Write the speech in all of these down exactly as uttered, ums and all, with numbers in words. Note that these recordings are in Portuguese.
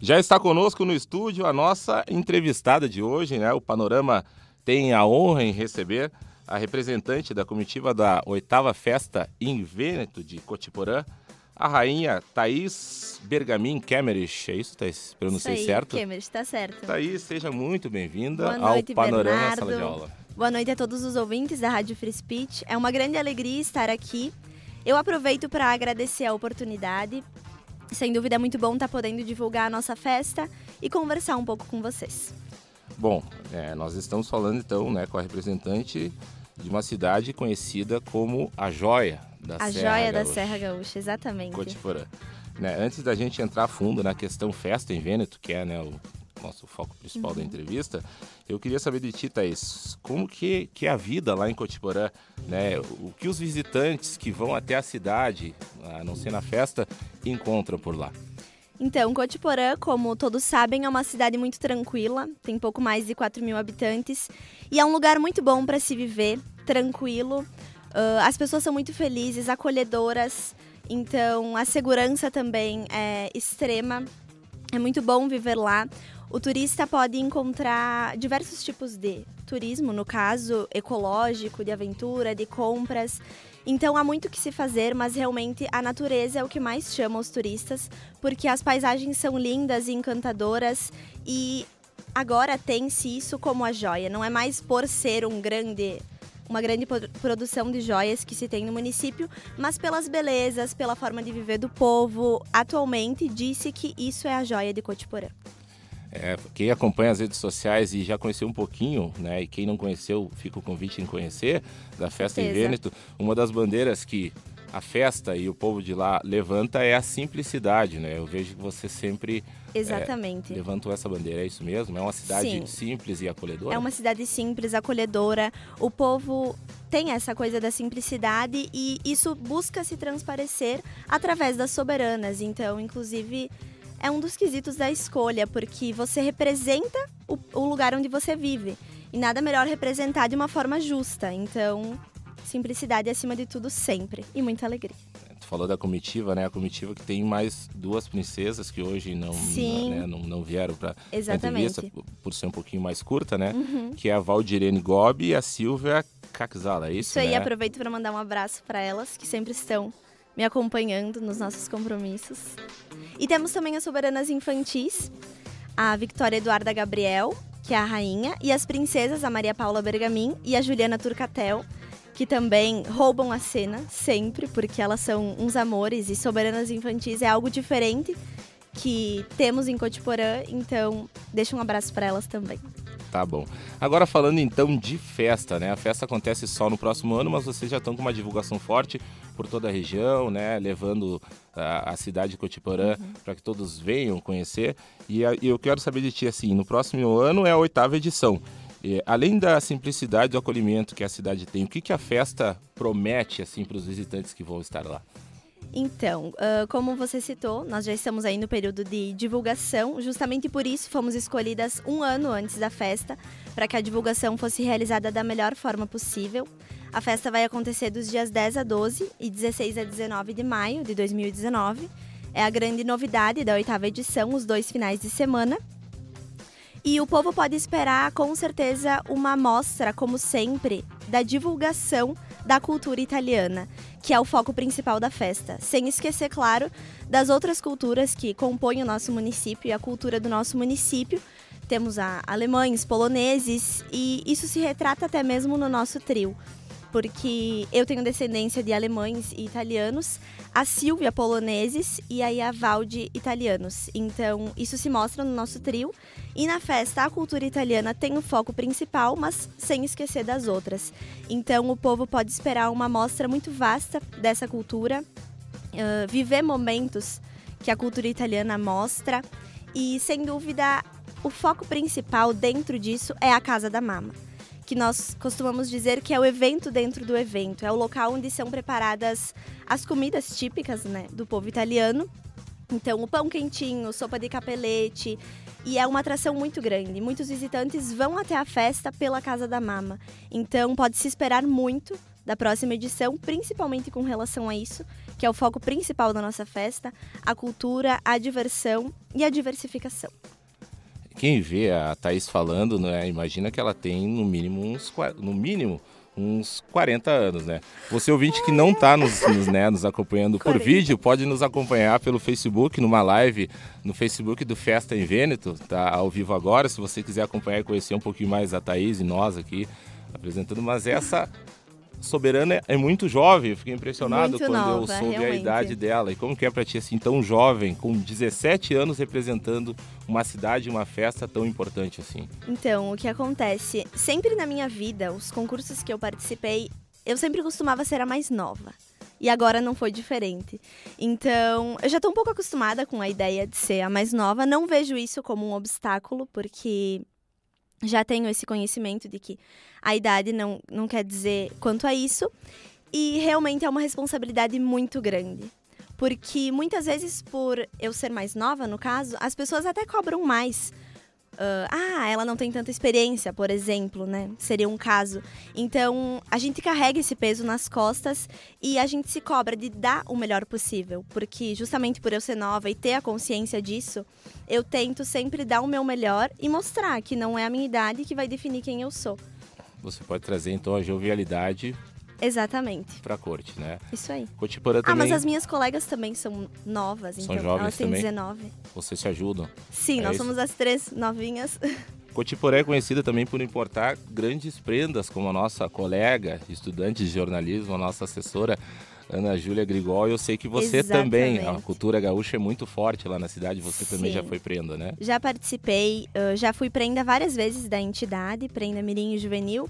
Já está conosco no estúdio a nossa entrevistada de hoje, né? O Panorama tem a honra em receber a representante da comitiva da oitava Festa em Vêneto de Cotiporã, a rainha Thaís Bergamin Kemmerich. É isso, Thaís? Pronunciei isso aí, certo? Kemmerich, está certo. Thaís, seja muito bem-vinda Boa noite, ao Panorama Bernardo. Sala de Aula. Boa noite a todos os ouvintes da Rádio Free Speech. É uma grande alegria estar aqui. Eu aproveito para agradecer a oportunidade. Sem dúvida é muito bom estar podendo divulgar a nossa festa e conversar um pouco com vocês. Bom, é, nós estamos falando então, né, com a representante de uma cidade conhecida como a Joia da a Serra Joia Gaúcha. da Serra Gaúcha, exatamente. Cotiporã. Né, antes da gente entrar a fundo na questão festa em Vêneto, que é, né, o nosso foco principal uhum. da entrevista, eu queria saber de ti, Thaís, como que, que é a vida lá em Cotiporã, né? O que os visitantes que vão até a cidade, a não ser na festa, encontram por lá? Então, Cotiporã, como todos sabem, é uma cidade muito tranquila, tem pouco mais de quatro mil habitantes e é um lugar muito bom para se viver, tranquilo. Uh, as pessoas são muito felizes, acolhedoras, então a segurança também é extrema, é muito bom viver lá. O turista pode encontrar diversos tipos de turismo, no caso ecológico, de aventura, de compras. Então há muito o que se fazer, mas realmente a natureza é o que mais chama os turistas, porque as paisagens são lindas e encantadoras e agora tem-se isso como a joia. Não é mais por ser um grande, uma grande produção de joias que se tem no município, mas pelas belezas, pela forma de viver do povo. Atualmente disse que isso é a joia de Cotiporã. É, quem acompanha as redes sociais e já conheceu um pouquinho, né, e quem não conheceu, fica o convite em conhecer, da festa em Vêneto. Uma das bandeiras que a festa e o povo de lá levanta é a simplicidade, né? Eu vejo que você sempre Exatamente. É, levantou essa bandeira, é isso mesmo? É uma cidade Sim. simples e acolhedora? É uma cidade simples, acolhedora. O povo tem essa coisa da simplicidade e isso busca se transparecer através das soberanas. Então, inclusive, é um dos quesitos da escolha, porque você representa o, o lugar onde você vive. E nada melhor representar de uma forma justa. Então, simplicidade acima de tudo sempre. E muita alegria. Tu falou da comitiva, né? A comitiva que tem mais duas princesas que hoje não, Sim. né, não, não vieram para a Exatamente. entrevista, por ser um pouquinho mais curta, né? Uhum. Que é a Valdirene Gobi e a Silvia Caxala, é isso, Isso aí, né? aproveito para mandar um abraço para elas, que sempre estão me acompanhando nos nossos compromissos. E temos também as soberanas infantis, a Victoria Eduarda Gabriel, que é a rainha, e as princesas, a Maria Paula Bergamin e a Juliana Turcatel, que também roubam a cena sempre, porque elas são uns amores, e soberanas infantis é algo diferente que temos em Cotiporã, então deixa um abraço para elas também. Tá bom. Agora falando então de festa, né? A festa acontece só no próximo ano, mas vocês já estão com uma divulgação forte por toda a região, né? Levando a, a cidade de Cotiporã uhum. para que todos venham conhecer. E, a, e eu quero saber de ti, assim, no próximo ano é a oitava edição. E, além da simplicidade do acolhimento que a cidade tem, o que, que a festa promete, assim, para os visitantes que vão estar lá? Então, uh, como você citou, nós já estamos aí no período de divulgação. Justamente por isso fomos escolhidas um ano antes da festa, para que a divulgação fosse realizada da melhor forma possível. A festa vai acontecer dos dias dez a doze e dezesseis a dezenove de maio de dois mil e dezenove. É a grande novidade da oitava edição, os dois finais de semana. E o povo pode esperar, com certeza, uma amostra, como sempre, da divulgação da cultura italiana, que é o foco principal da festa. Sem esquecer, claro, das outras culturas que compõem o nosso município e a cultura do nosso município. Temos a alemães, poloneses, e isso se retrata até mesmo no nosso trio, porque eu tenho descendência de alemães e italianos, a Silvia poloneses e aí a Valdi italianos. Então isso se mostra no nosso trio e na festa a cultura italiana tem o foco principal, mas sem esquecer das outras. Então o povo pode esperar uma amostra muito vasta dessa cultura, uh, viver momentos que a cultura italiana mostra e sem dúvida o foco principal dentro disso é a Casa da Mama, que nós costumamos dizer que é o evento dentro do evento. É o local onde são preparadas as comidas típicas, né, do povo italiano. Então, o pão quentinho, sopa de capelete, e é uma atração muito grande. Muitos visitantes vão até a festa pela Casa da Mama. Então, pode-se esperar muito da próxima edição, principalmente com relação a isso, que é o foco principal da nossa festa, a cultura, a diversão e a diversificação. Quem vê a Thaís falando, né, imagina que ela tem no mínimo uns, no mínimo, uns quarenta anos, né? Você ouvinte que não está nos, nos, né, nos acompanhando por quarenta. vídeo, pode nos acompanhar pelo Facebook, numa live no Facebook do Festa em Vêneto, tá ao vivo agora, se você quiser acompanhar e conhecer um pouquinho mais a Thaís e nós aqui apresentando, mas essa Soberana é muito jovem, eu fiquei impressionado muito quando nova, eu soube realmente. a idade dela. E como que é pra ti assim, tão jovem, com dezessete anos representando uma cidade, uma festa tão importante assim? Então, o que acontece? Sempre na minha vida, os concursos que eu participei, eu sempre costumava ser a mais nova. E agora não foi diferente. Então, eu já estou um pouco acostumada com a ideia de ser a mais nova. Não vejo isso como um obstáculo, porque já tenho esse conhecimento de que a idade não, não quer dizer quanto a isso. E realmente é uma responsabilidade muito grande. Porque muitas vezes, por eu ser mais nova, no caso, as pessoas até cobram mais. Uh, ah, ela não tem tanta experiência, por exemplo, né? Seria um caso. Então, a gente carrega esse peso nas costas e a gente se cobra de dar o melhor possível. Porque justamente por eu ser nova e ter a consciência disso, eu tento sempre dar o meu melhor e mostrar que não é a minha idade que vai definir quem eu sou. Você pode trazer, então, a jovialidade... Exatamente. Pra corte, né? Isso aí. Cotiporã também... Ah, mas as minhas colegas também são novas, São então jovens elas têm também? dezenove. Vocês se ajudam? Sim, É nós isso? somos as três novinhas. Cotiporã é conhecida também por importar grandes prendas, como a nossa colega, estudante de jornalismo, a nossa assessora, Ana Júlia Grigol. Eu sei que você Exatamente. também, a cultura gaúcha é muito forte lá na cidade, você também Sim. já foi prenda, né? Já participei, uh, já fui prenda várias vezes da entidade, prenda mirim e juvenil.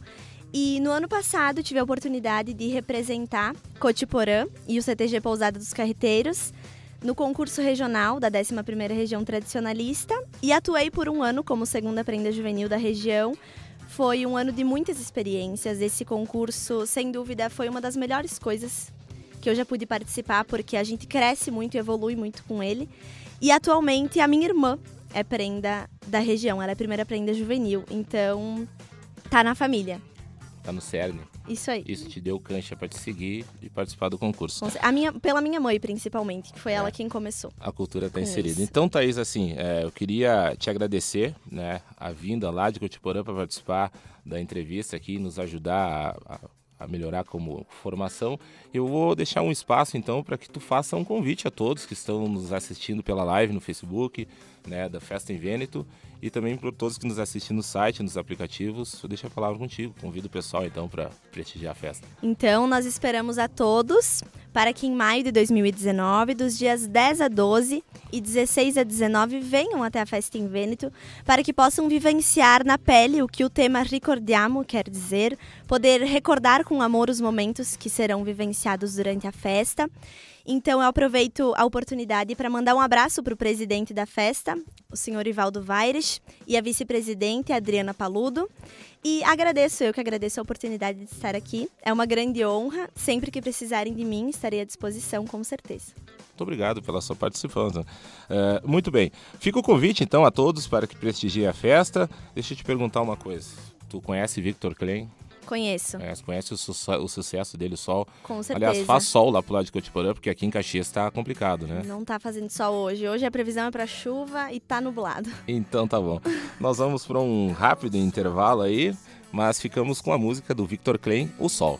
E no ano passado tive a oportunidade de representar Cotiporã e o C T G Pousada dos Carreteiros no concurso regional da décima primeira Região Tradicionalista e atuei por um ano como segunda prenda juvenil da região. Foi um ano de muitas experiências. Esse concurso, sem dúvida, foi uma das melhores coisas que eu já pude participar, porque a gente cresce muito e evolui muito com ele. E atualmente a minha irmã é prenda da região, ela é a primeira prenda juvenil, então tá na família. Tá no cerne. Isso aí. Isso te deu cancha para te seguir e participar do concurso. A minha, pela minha mãe, principalmente, que foi É. ela quem começou. A cultura está Com inserida. isso. Então, Thaís, assim, é, eu queria te agradecer, né, a vinda lá de Cotiporã para participar da entrevista aqui, nos ajudar a, a, a melhorar como formação. Eu vou deixar um espaço, então, para que tu faça um convite a todos que estão nos assistindo pela live no Facebook, né, da Festa em Vêneto, e também para todos que nos assistem no site, nos aplicativos. Eu deixo a palavra contigo. Convido o pessoal, então, para prestigiar a festa. Então, nós esperamos a todos para que em maio de dois mil e dezenove, dos dias dez a doze e dezesseis a dezenove, venham até a Festa em Vêneto para que possam vivenciar na pele o que o tema Ricordiamo quer dizer, poder recordar com amor os momentos que serão vivenciados durante a festa. Então, eu aproveito a oportunidade para mandar um abraço para o presidente da festa, o senhor Ivaldo Vaires, e a vice-presidente, Adriana Paludo. E agradeço, eu que agradeço a oportunidade de estar aqui. É uma grande honra. Sempre que precisarem de mim, estarei à disposição, com certeza. Muito obrigado pela sua participação. Uh, muito bem. Fica o convite, então, a todos para que prestigiem a festa. Deixa eu te perguntar uma coisa. Tu conhece Victor Klein? Conheço. É, você conhece o, su o sucesso dele, o sol? Com certeza. Aliás, faz sol lá pro lado de Cotiporã, porque aqui em Caxias está complicado, né? Não tá fazendo sol hoje. Hoje a previsão é para chuva e tá nublado. Então tá bom. Nós vamos para um rápido intervalo aí, mas ficamos com a música do Victor Klein, O Sol.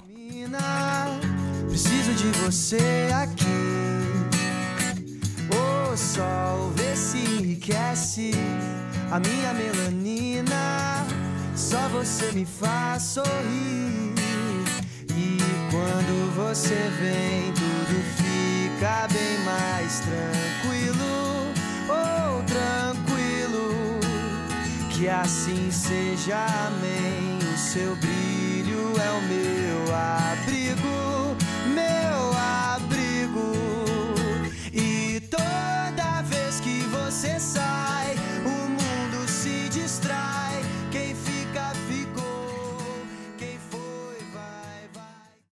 Preciso de você aqui. O sol vê se enriquece a minha melanina. Só você me faz sorrir. E quando você vem, tudo fica bem mais tranquilo. Oh, tranquilo. Que assim seja, amém. O seu brilho